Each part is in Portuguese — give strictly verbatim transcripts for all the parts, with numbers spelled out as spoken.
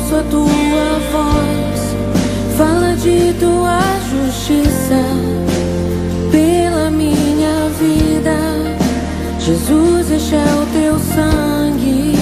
ouço a tua voz, fala de tua justiça pela minha vida. Jesus, este é o teu sangue.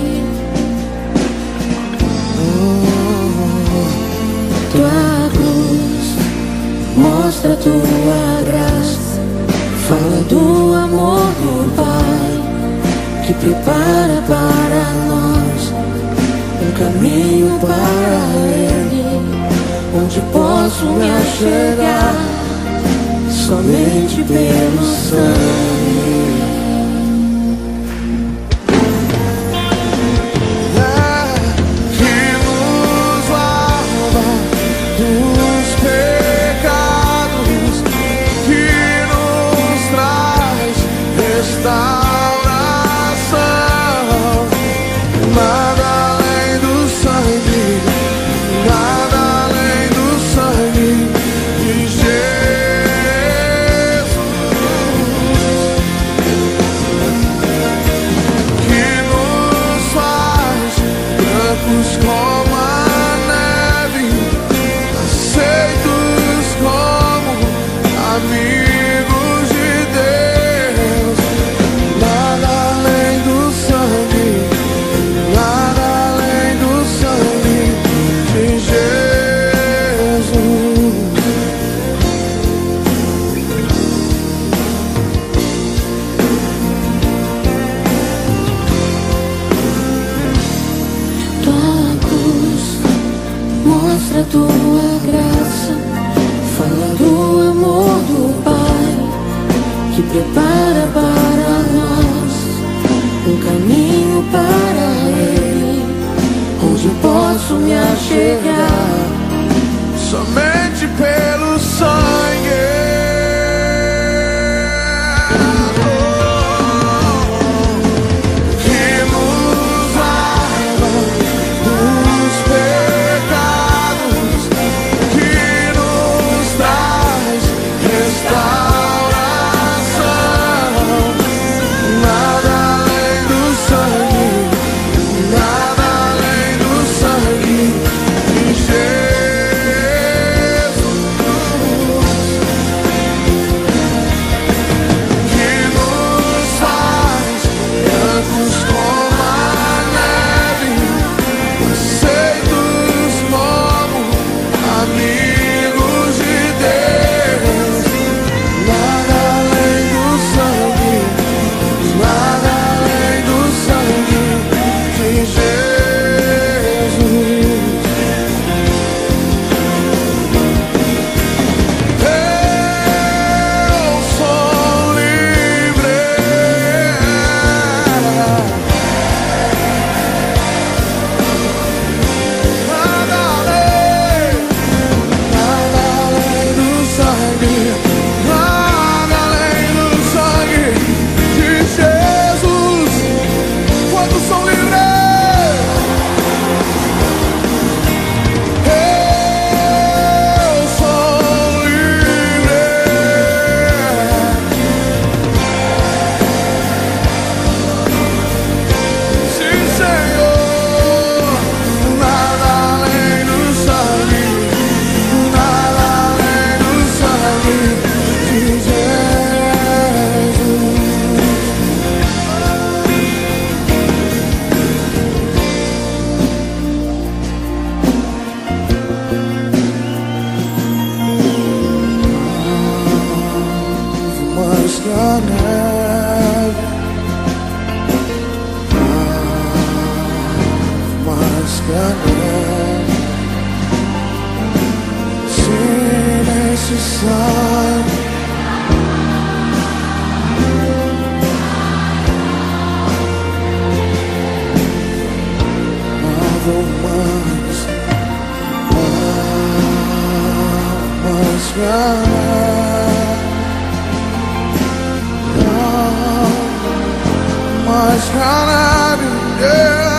Tua cruz mostra tua graça, fala do amor do Pai que prepara para nós um caminho para Ele, onde posso me achegar somente pelo sangue. Como a neve, aceitos como amigos de Deus. Nada além do sangue, nada além do sangue de Jesus. Mostra tua graça, fala do amor do Pai que prepara para nós um caminho para Ele, onde posso me achegar somente pelo sangue. Mas, caralho, yeah.